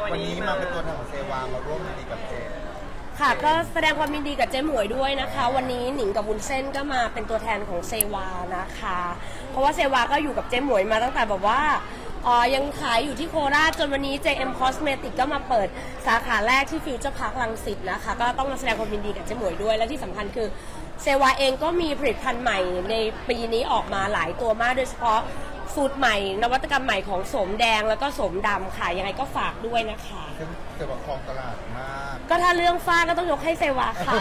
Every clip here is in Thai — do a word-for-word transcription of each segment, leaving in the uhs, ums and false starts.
วันนี้มาเป็นตัวแทนของเซวามาร่วมยินดีกับเจค่ะก็แสดงความยินดีกับเจ๊หมวยด้วยนะคะวันนี้หนิงกับวุ้นเส้นก็มาเป็นตัวแทนของเซวานะคะเพราะว่าเซวาก็อยู่กับเจ๊หมวยมาตั้งแต่แบบว่าอ๋อยังขายอยู่ที่โคราชจนวันนี้ เจ เอ็ม Cosmetics ก็มาเปิดสาขาแรกที่ฟิวเจอร์พาร์ครังสิตนะคะก็ต้องมาแสดงความยินดีกับเจ๊หมวยด้วยและที่สำคัญคือเซวาเองก็มีผลิตภัณฑ์ใหม่ในปีนี้ออกมาหลายตัวมากโดยเฉพาะสูตรใหม่นวัตกรรมใหม่ของโสมแดงแล้วก็โสมดำค่ะยังไงก็ฝากด้วยนะคะซึ่งเซวาครองตลาดมากก็ถ้าเรื่องฟ้าก็ต้องยกให้เซวาค่ะ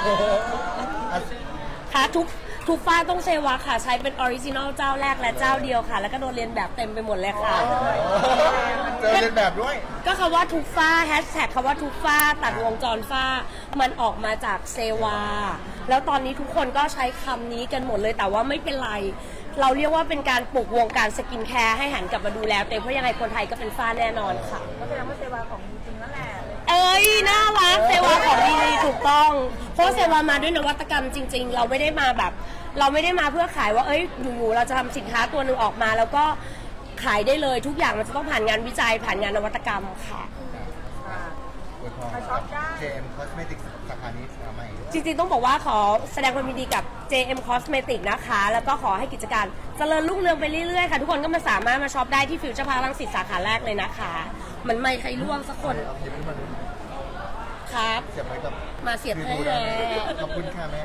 ค่ะทุกทุกฟ้าต้องเซวาค่ะใช้เป็นออริจินอลเจ้าแรกและเจ้าเดียวค่ะแล้วก็โดนเรียนแบบเต็มไปหมดเลยค่ะเจอเรียนแบบด้วยก็คำว่าทุกฟ้าแฮชแท็กคำว่าทุกฟ้าตัดวงจรฟ้ามันออกมาจากเซวาแล้วตอนนี้ทุกคนก็ใช้คำนี้กันหมดเลยแต่ว่าไม่เป็นไรเราเรียกว่าเป็นการปลุกวงการสกินแคร์ให้หันกลับมาดูแลตัวเองเพราะยังไงคนไทยก็เป็นฟ้าแน่นอนค่ะก็แสดงว่าเซวาของจริงนั่นแหละเอ้ยน่ารักเซวาของดีถูกต้องเพราะเซวามาด้วยนวัตกรรมจริงๆเราไม่ได้มาแบบเราไม่ได้มาเพื่อขายว่าเอ้ยอยู่ๆเราจะทำสินค้าตัวหนึ่งออกมาแล้วก็ขายได้เลยทุกอย่างมันจะต้องผ่านงานวิจัยผ่านงานนวัตกรรมค่ะมาช็อปได้เจ เอ็ม Cosmetics สาขานี้ทำไมจริงๆต้องบอกว่าขอแสดงความยินดีกับ เจ เอ็ม Cosmetics นะคะแล้วก็ขอให้กิจการเจริญรุ่งเรืองไปเรื่อยๆค่ะทุกคนก็มาสามารถมาช็อปได้ที่ฟิวเจอร์พาร์ครังสิตสาขาแรกเลยนะคะมันไม่ใครร่วงสักคนครับเสียบไปกับมาเสียบให้เลยขอบคุณค่ะแม่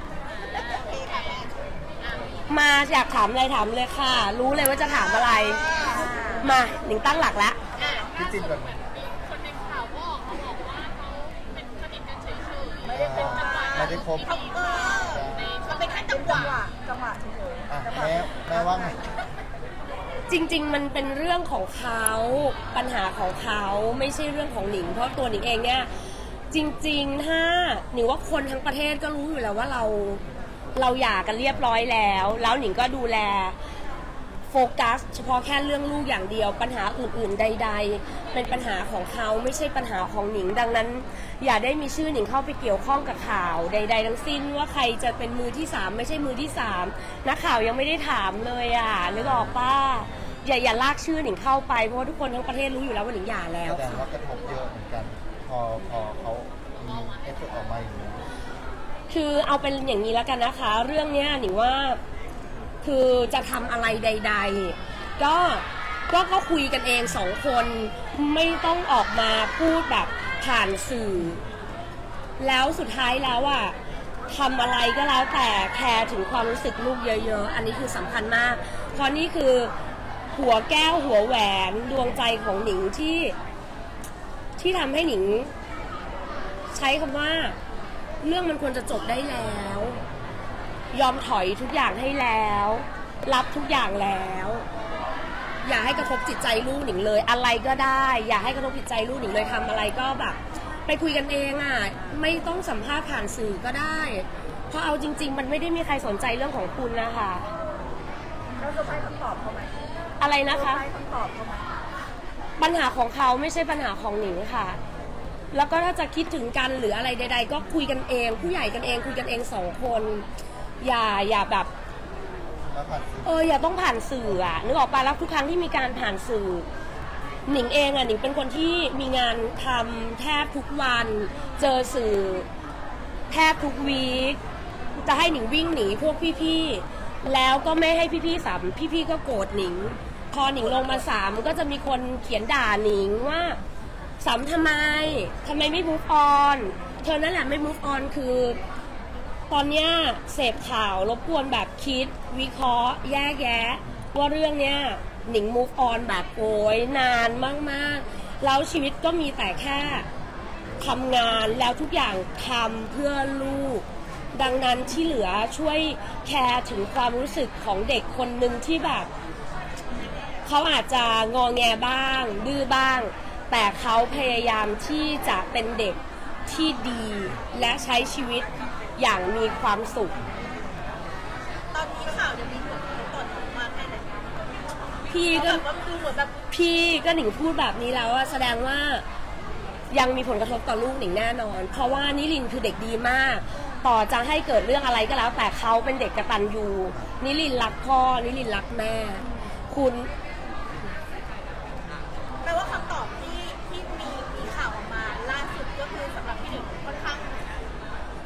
มาอยากถามอะไรถามเลยค่ะรู้เลยว่าจะถามอะไรมาหนิงตั้งหลักแล้วพี่จินก่อนคนในข่าวก็เขาบอกว่าเขาเป็นสนิทกันเฉยๆไม่ได้เป็นจังหวะไม่ได้คบเขาเป็นแค่จังหวะจังหวะเฉยๆแม่แม่ว่าไงจริงๆมันเป็นเรื่องของเขาปัญหาของเขาไม่ใช่เรื่องของหนิงเพราะตัวหนิงเองเนี่ยจริงๆถ้าหนิงว่าคนทั้งประเทศก็รู้อยู่แล้วว่าเราเราหย่ากันเรียบร้อยแล้วแล้วหนิงก็ดูแลโฟกัสเฉพาะแค่เรื่องลูกอย่างเดียวปัญหาอื่นๆใดๆเป็นปัญหาของเขาไม่ใช่ปัญหาของหนิงดังนั้นอย่าได้มีชื่อหนิงเข้าไปเกี่ยวข้องกับข่าวใดๆทั้งสิ้นว่าใครจะเป็นมือที่สามไม่ใช่มือที่สามนักข่าวยังไม่ได้ถามเลยอ่ะนึกออกป้าอย่าอย่าลากชื่อหนิงเข้าไปเพราะว่าทุกคนทั้งประเทศรู้อยู่แล้วว่าหนิงหย่าแล้วแสดงว่ากระทบเยอะเหมือนกันพอพอเขามีเอฟเฟกต์ออกมาอย่างนี้คือเอาเป็นอย่างนี้แล้วกันนะคะเรื่องนี้หนิงว่าคือจะทำอะไรใดๆก็ก็ก็คุยกันเองสองคนไม่ต้องออกมาพูดแบบผ่านสื่อแล้วสุดท้ายแล้วอ่ะทำอะไรก็แล้วแต่แคร์ถึงความรู้สึกลูกเยอะๆอันนี้คือสำคัญมากเพราะนี่คือหัวแก้วหัวแหวนดวงใจของหนิงที่ที่ทำให้หนิงใช้คำว่าเรื่องมันควรจะจบได้แล้วยอมถอยทุกอย่างให้แล้วรับทุกอย่างแล้วอย่าให้กระทบจิตใจลูกหนิงเลยอะไรก็ได้อย่าให้กระทบจิตใจลูกหนิงเลยทำอะไรก็แบบไปคุยกันเองอ่ะไม่ต้องสัมภาษณ์ผ่านสื่อก็ได้เพราะเอาจริงๆมันไม่ได้มีใครสนใจเรื่องของคุณนะคะเราจะให้คำตอบเขาไหมอะไรนะคะให้คำตอบเขาไหมปัญหาของเขาไม่ใช่ปัญหาของหนิงค่ะแล้วก็ถ้าจะคิดถึงกันหรืออะไรใดๆก็คุยกันเองผู้ใหญ่กันเองคุยกันเองสองคนอย่าอย่าแบบเอออย่าต้องผ่านสื่ออ่ะนึกออกปะแล้วทุกครั้งที่มีการผ่านสื่อหนิงเองอ่ะหนิงเป็นคนที่มีงานทำแทบทุกวันเจอสื่อแทบทุกวีคจะให้หนิงวิ่งหนีพวกพี่ๆแล้วก็ไม่ให้พี่ๆสามพี่ๆก็โกรธหนิงพอหนิงลงมาสามก็จะมีคนเขียนด่าหนิงว่าสามทำไมทำไมไม่ move on เธอนั่นแหละไม่ move on คือตอนเนี้ยเสพข่าวรบกวนแบบคิดวิเคราะห์แยกแยะว่าเรื่องเนี้ยหนิง move on แบบโอยนานมากๆแล้วชีวิตก็มีแต่แค่ทำงานแล้วทุกอย่างทำเพื่อลูกดังนั้นที่เหลือช่วยแคร์ถึงความรู้สึกของเด็กคนหนึ่งที่แบบเขาอาจจะงอแงบ้างดื้อบ้างแต่เขาพยายามที่จะเป็นเด็กที่ดีและใช้ชีวิตอย่างมีความสุขตอนนี้ข่าวจะมีผลกระทบต่อหนูมากแค่ไหนพี่ก็พี่ก็หนิงพูดแบบนี้แล้วว่าแสดงว่ายังมีผลกระทบต่อลูกหนิงแน่นอนเพราะว่านิรินทร์คือเด็กดีมากต่อจะให้เกิดเรื่องอะไรก็แล้วแต่เขาเป็นเด็กกตัญญูนิรินทร์รักพ่อนิรินทร์รักแม่คุณแปลว่าคำตอบที่ที่มีมี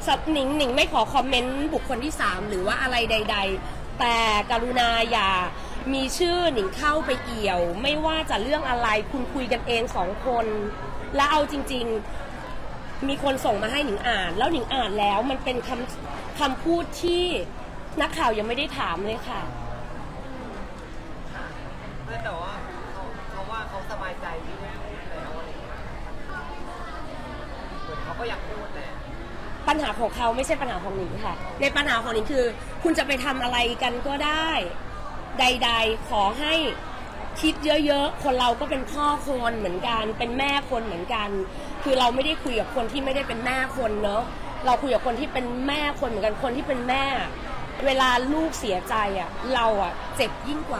สับหนิงหนิงไม่ขอคอมเมนต์บุคคลที่สามหรือว่าอะไรใดๆแต่กรุณาอย่ามีชื่อหนิงเข้าไปเอี่ยวไม่ว่าจะเรื่องอะไรคุณคุยกันเองสองคนแล้วเอาจริงๆมีคนส่งมาให้หนิงอ่านแล้วหนิงอ่านแล้วมันเป็นคำคำพูดที่นักข่าวยังไม่ได้ถามเลยค่ะแต่ว่าเขาเขาว่าเขาสบายใจที่ไม่พูดแล้วอะไรอย่างเงี้ยเหมือนเขาก็อยากพูดแหละปัญหาของเขาไม่ใช่ปัญหาของหนิงค่ะในปัญหาของหนิงคือคุณจะไปทำอะไรกันก็ได้ใดๆขอให้คิดเยอะๆคนเราก็เป็นพ่อคนเหมือนกันเป็นแม่คนเหมือนกันคือเราไม่ได้คุยกับคนที่ไม่ได้เป็นแม่คนเนาะเราคุยกับคนที่เป็นแม่คนเหมือนกันคนที่เป็นแม่เวลาลูกเสียใจอ่ะเราอ่ะเจ็บยิ่งกว่า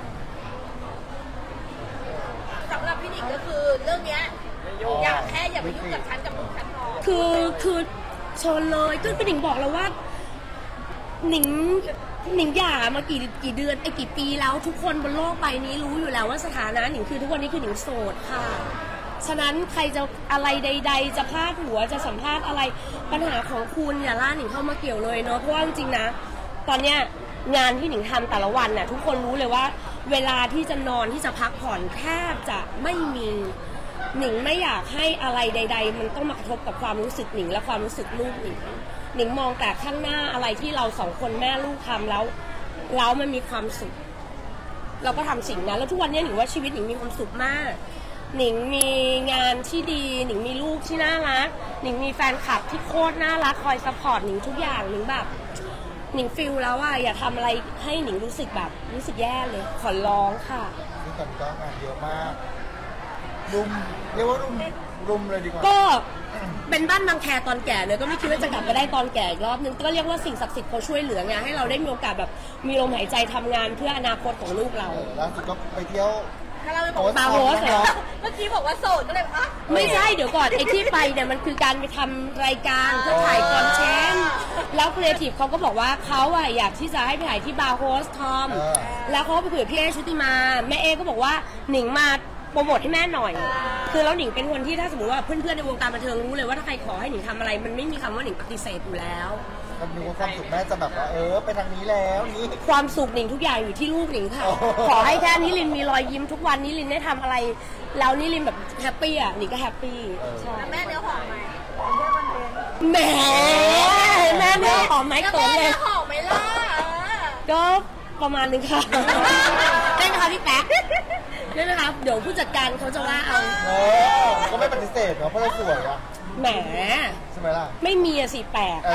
สำหรับพี่หนิงก็คือเรื่องเนี้ยอยากแค่อย่าไปยุ่งกับฉันกับลูกฉันพอคือคือชนเลยก็พี่หนิงบอกแล้วว่าหนิงหนิงหย่ามากี่กี่เดือนไอ้กี่ปีแล้วทุกคนบนโลกใบนี้รู้อยู่แล้วว่าสถานะหนิงคือทุกวันนี้คือหนิงโสดค่ะฉะนั้นใครจะอะไรใดๆจะพาดหัวจะสัมภาษณ์อะไรปัญหาของคุณอย่าล่าหนิงเข้ามาเกี่ยวเลยเนาะเพราะว่าจริงๆนะตอนเนี้ยงานที่หนิงทำแต่ละวันน่ะทุกคนรู้เลยว่าเวลาที่จะนอนที่จะพักผ่อนแทบจะไม่มีหนิงไม่อยากให้อะไรใดๆมันต้องมากระทบกับความรู้สึกหนิงและความรู้สึกลูกหนิงหนิงมองแต่ข้างหน้าอะไรที่เราสองคนแม่ลูกทำแล้วแล้วมันมีความสุขเราก็ทำสิ่งนั้นแล้วทุกวันนี้หนิงว่าชีวิตหนิงมีความสุขมากหนิงมีงานที่ดีหนิงมีลูกที่น่ารักหนิงมีแฟนคลับที่โคตรน่ารักคอยซัพพอร์ตหนิงทุกอย่างหนิงแบบหนิงฟิลแล้วว่าอย่าทำอะไรให้หนิงรู้สึกแบบรู้สึกแย่เลยขอร้องค่ะนี่ตอนก็งานเยอะมากรุมเรียกว่ารุมรุมเลยดีกว่าก็เป็นบ้านบางแคตอนแก่เลยก็ไม่คิดว่าจะกลับมาได้ตอนแก่อีกรอบนึงก็เรียกว่าสิ่งศักดิ์สิทธิ์เขาช่วยเหลือไงให้เราได้มีโอกาสแบบมีลมหายใจทำงานเพื่ออนาคตของลูกเราล่าสุดก็ไปเที่ยวบาร์โฮสเหรอเมื่อกี้บอกว่าโสดก็เลยอ่ะไม่ใช่เดี๋ยวก่อนไอ้ที่ไปเนี่ยมันคือการไปทำรายการเพื่อถ่ายคอนเทนต์แล้วครีเอทีฟเขาก็บอกว่าเขาอะอยากที่จะให้ไปถ่ายที่บาร์โฮสทอมแล้วเขาไปคุยกับพี่เอชุติมาแม่เอก็บอกว่าหนิงมาโปรโมทให้แม่หน่อยคือแล้วหนิงเป็นคนที่ถ้าสมมติว่าเพื่อนๆในวงการบันเทิงรู้เลยว่าถ้าใครขอให้หนิงทำอะไรมันไม่มีคำว่าหนิงปฏิเสธอยู่แล้วมันมีความสุขแม่จะแบบว่าเออไปทางนี้แล้วนี่ความสุขหนิงทุกอย่างอยู่ที่ลูกหนิงค่ะขอให้แค่นิลินมีรอยยิ้มทุกวันนิลินได้ทำอะไรแล้วนิลินแบบแฮปปี้อ่ะหนิงก็แฮปปี้ใช่แม่เนื้อหอมไหมแหมแม่เนื้อหอมไหมเขินเลยหอมไหมล่ะก็ประมาณนึงค่ะได้ไหมคะพี่แป๊กได้ไหมคะเดี๋ยวผู้จัดการเขาจะว่าเอาเออก็ไม่ปฏิเสธเนาะเพราะเราสวยอะแหมใช่ไหมล่ะไม่มีอะสิแปลก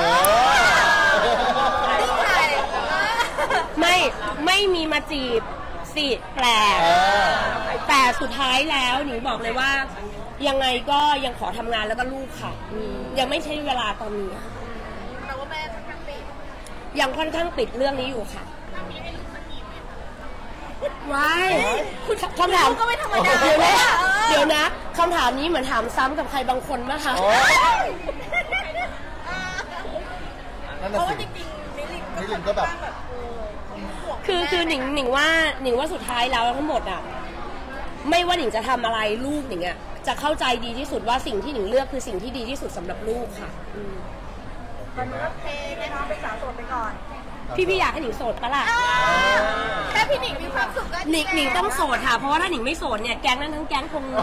ไม่ไม่มีมาจีบสิแปลกแต่สุดท้ายแล้วหนิงบอกเลยว่ายังไงก็ยังขอทำงานแล้วก็ลูกค่ะยังไม่ใช่เวลาตอนนี้แต่ว่าแม่ค่อนข้างปิดยังค่อนข้างปิดเรื่องนี้อยู่ค่ะว้ายคำถามก็ไม่ธรรมดาเดี๋ยวนะเดี๋ยวนะคำถามนี้เหมือนถามซ้ำกับใครบางคนป่ะคะเพราะว่าจริงๆนิลินก็แบบคือคือหนิงหนิงว่าหนิงว่าสุดท้ายแล้วทั้งหมดอ่ะไม่ว่าหนิงจะทำอะไรลูกหนิงอ่ะจะเข้าใจดีที่สุดว่าสิ่งที่หนิงเลือกคือสิ่งที่ดีที่สุดสำหรับลูกค่ะตอนนี้ก็เทให้น้องไปสาวโสดไปก่อนพี่พี่อยากให้หนิงโสดปะล่ะแค่พี่หนิงมีความสุขก็หนิงหนิงต้องโสดค่ะเพราะว่าถ้าหนิงไม่โสดเนี่ยแก๊งนั้นทั้งแก๊งคง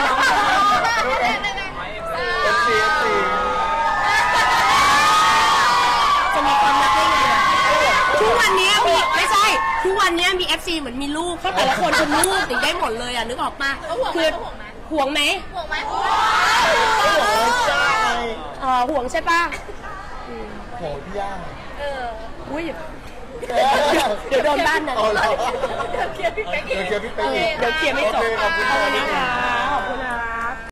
จะมีความรักได้ไงทุกวันนี้มีไม่ใช่ทุกวันนี้มี เอฟ ซี เหมือนมีลูกเพราะแต่ละคนเป็นลูกติดได้หมดเลยอ่ะนึกออกปะคือห่วงไหมห่วงไหมอ๋อห่วงใช่ปะโหพี่ย่างเอออุ้ยเดี๋ยวโดนบ้านนะเดี๋ยวเคลียร์พี่เป๊กเดี๋ยวเคลียร์พี่เป๊กเดี๋ยวเคลียร์ไม่จบเอาวันนี้ค่ะ